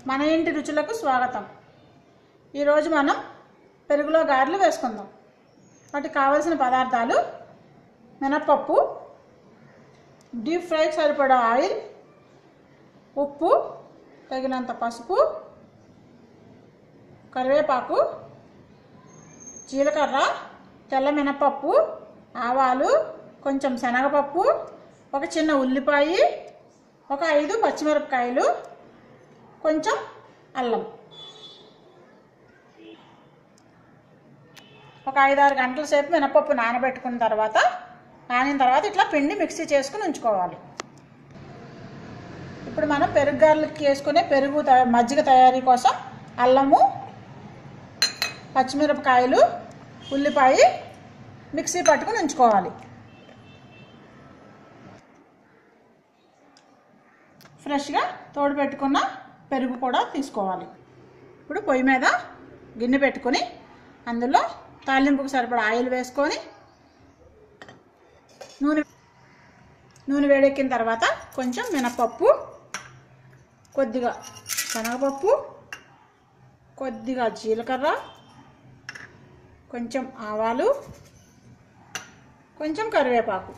మన ఇంటి రుచులకు స్వాగతం. ఈరోజు మనం పెరుగులో గారెలు వేసుకుందాం. వాటికి కావాల్సిన పదార్థాలు: మినపప్పు, డీప్ ఫ్రై సరిపడా ఆయిల్, ఉప్పు, తగినంత పసుపు, కరివేపాకు, జీలకర్ర, తెల్ల మినపప్పు, ఆవాలు, కొంచెం శనగపప్పు, ఒక చిన్న ఉల్లిపాయ, ఒక 5 పచ్చిమిరపకాయలు, కొంచెం అల్లం. ఒక 5-6 గంటల సేపు మినపప్పు నానిన తర్వాత ఇట్లా పిండి మిక్సీ చేసుకుని ఉంచుకోవాలి. ఇప్పుడు మనం పెరుగు గారెలకి వేసుకునే మజ్జిగ తయారీ కోసం అల్లము, పచ్చిమిరపకాయలు, ఉల్లిపాయ మిక్సీ పట్టుకుని ఉంచుకోవాలి. ఫ్రెష్గా తోడు పెట్టుకున్న పెరుగు కూడా తీసుకోవాలి. ఇప్పుడు పొయ్యి మీద గిన్నె పెట్టుకొని అందులో తాలింపుకు సరిపడా ఆయిల్ వేసుకొని నూనె వేడెక్కిన తర్వాత కొంచెం మినపప్పు, కొద్దిగా శనగపప్పు, కొద్దిగా జీలకర్ర, కొంచెం ఆవాలు, కొంచెం కరివేపాకు.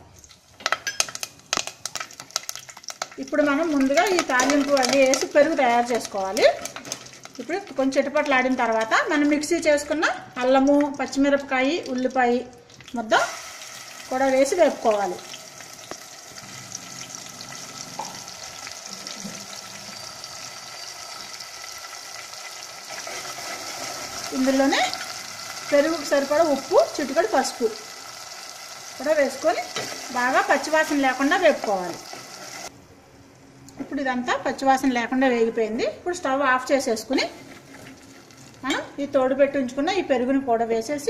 ఇప్పుడు మనం ముందుగా ఈ తాలింపు అవి వేసి పెరుగు తయారు చేసుకోవాలి. ఇప్పుడు కొంచెం చిటపట్లాడిన తర్వాత మనం మిక్సీ చేసుకున్న అల్లము, పచ్చిమిరపకాయ, ఉల్లిపాయ ముద్ద కూడా వేసి వేపుకోవాలి. ఇందులోనే పెరుగుకు సరిపడా ఉప్పు, చిటికెడు పసుపు కూడా వేసుకొని బాగా పచ్చివాసన లేకుండా వేపుకోవాలి. ఇప్పుడు ఇదంతా పచ్చివాసన లేకుండా వేగిపోయింది. ఇప్పుడు స్టవ్ ఆఫ్ చేసేసుకుని మనం ఈ తోడు పెట్టి ఉంచుకున్న ఈ పెరుగుని కూడా వేసేసి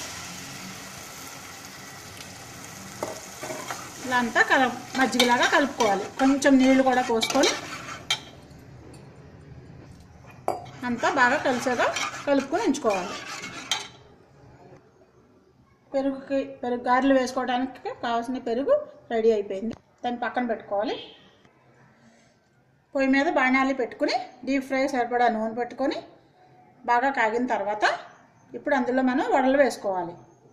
ఇలా అంతా మజ్జిగలాగా కలుపుకోవాలి. కొంచెం నీళ్లు కూడా పోసుకొని అంతా బాగా కలిసేగా కలుపుకొని ఉంచుకోవాలి. పెరుగు గారెలు వేసుకోవడానికి కావాల్సిన పెరుగు రెడీ అయిపోయింది. దాన్ని పక్కన పెట్టుకోవాలి. పొయ్యి మీద బాణాలు పెట్టుకుని డీప్ ఫ్రై సరిపడా నూనె పెట్టుకొని బాగా కాగిన తర్వాత ఇప్పుడు అందులో మనం వడలు వేసుకోవాలి.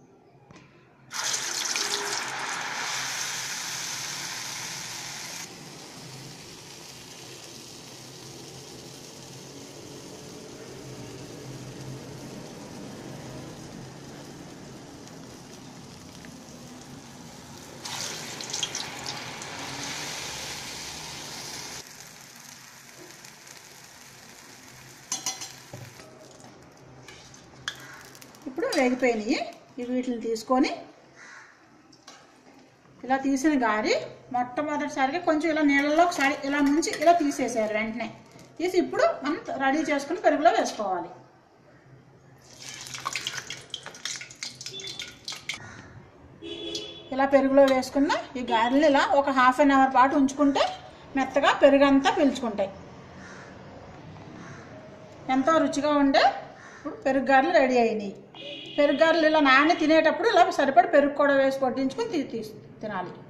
ఇప్పుడు వేగిపోయినాయి. వీటిని తీసుకొని ఇలా తీసిన గారి మొట్టమొదటిసారిగా కొంచెం ఇలా నీళ్ళలో ఒకసారి ఇలా ముంచి ఇలా తీసేసారు. వెంటనే తీసి ఇప్పుడు మనం రెడీ చేసుకుని పెరుగులో వేసుకోవాలి. ఇలా పెరుగులో వేసుకున్న ఈ గారెలు ఇలా ఒక ½ అన్ అవర్ పాటు ఉంచుకుంటే మెత్తగా పెరుగు అంతా పీల్చుకుంటాయి. ఎంతో రుచిగా ఉండే ఇప్పుడు పెరుగు గారెలు రెడీ అయినాయి. పెరుగు గారెలు ఇలా నాని తినేటప్పుడు ఇలా సరిపడి పెరుగు కూడా వేసి కొట్టించుకొని తినాలి.